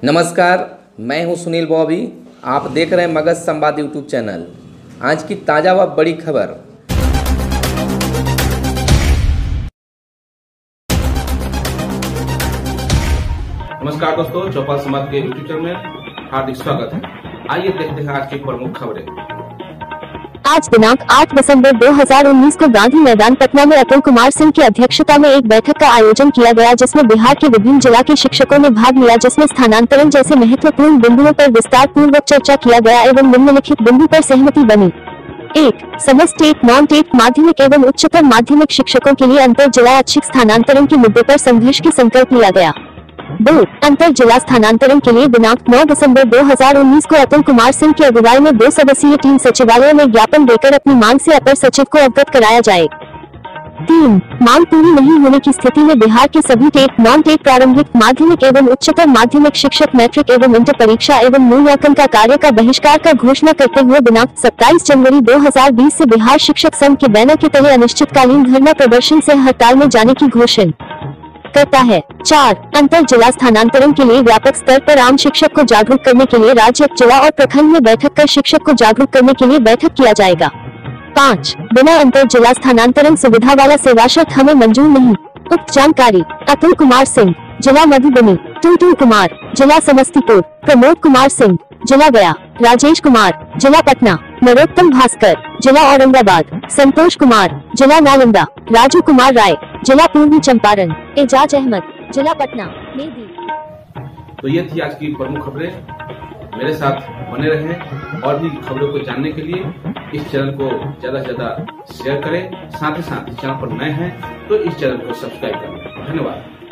नमस्कार, मैं हूं सुनील बॉबी। आप देख रहे हैं मगध संवाद यूट्यूब चैनल। आज की ताज़ा व बड़ी खबर। नमस्कार दोस्तों, चौपाल संवाद के यूट्यूब चैनल में हार्दिक स्वागत है। आइए देखते हैं आज की प्रमुख खबरें। आज दिनांक 8 दिसंबर 2019 को गांधी मैदान पटना में अतुल कुमार सिंह की अध्यक्षता में एक बैठक का आयोजन किया गया, जिसमें बिहार के विभिन्न जिला के शिक्षकों ने भाग लिया, जिसमें स्थानांतरण जैसे महत्वपूर्ण बिंदुओं पर विस्तार पूर्वक चर्चा किया गया एवं निम्नलिखित बिंदु पर सहमति बनी। 1. समस्त टेट नॉन टेट माध्यमिक एवं उच्चतर माध्यमिक शिक्षकों के लिए अंतर जिला ऐच्छिक स्थानांतरण के मुद्दे पर संघर्ष की संकल्प लिया गया। 2. अंतर जिला स्थानांतरण के लिए दिनांक 9 दिसंबर 2019 को अतुल कुमार सिंह की अगुवाई में 2 सदस्यीय टीम सचिवालय में ज्ञापन देकर अपनी मांग से अपर सचिव को अवगत कराया जाए। 3. मांग पूरी नहीं होने की स्थिति में बिहार के सभी टेट नॉन टेट प्रारंभिक माध्यमिक एवं उच्चतर माध्यमिक शिक्षक मैट्रिक एवं इंटर परीक्षा एवं मूल्यांकन का कार्य का बहिष्कार का घोषणा करते हुए दिनांक 27 जनवरी 2020 से बिहार शिक्षक संघ के बैनर के तले अनिश्चितकालीन धरना प्रदर्शन से हड़ताल में जाने की घोषणा करता है। 4. अंतर जिला स्थानांतरण के लिए व्यापक स्तर पर आम शिक्षक को जागरूक करने के लिए राज्य, जिला और प्रखंड में बैठक कर शिक्षक को जागरूक करने के लिए बैठक किया जाएगा। 5. बिना अंतर जिला स्थानांतरण सुविधा वाला सेवाशर्त हमें मंजूर नहीं। उक्त जानकारी अतुल कुमार सिंह, जिला मधुबनी। टूटू कुमार, जिला समस्तीपुर। प्रमोद कुमार सिंह, जिला गया। राजेश कुमार, जिला पटना। नरोत्तम भास्कर, जिला औरंगाबाद। संतोष कुमार, जिला नालंदा। राजू कुमार राय, जिला पूर्वी चंपारण। एजाज अहमद, जिला पटना ने दी। तो ये थी आज की प्रमुख खबरें। मेरे साथ बने रहें और भी खबरों को जानने के लिए इस चैनल को ज्यादा से ज्यादा शेयर करें। साथ ही साथ इस चैनल पर नए हैं तो इस चैनल को सब्सक्राइब करें। धन्यवाद।